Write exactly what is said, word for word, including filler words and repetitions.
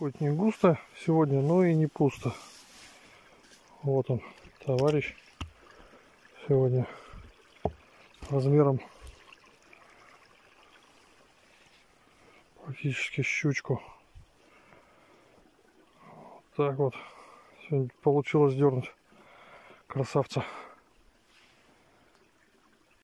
Хоть не густо сегодня, но и не пусто. Вот он, товарищ. Сегодня размером практически щучку. Вот так вот. Сегодня получилось дернуть красавца.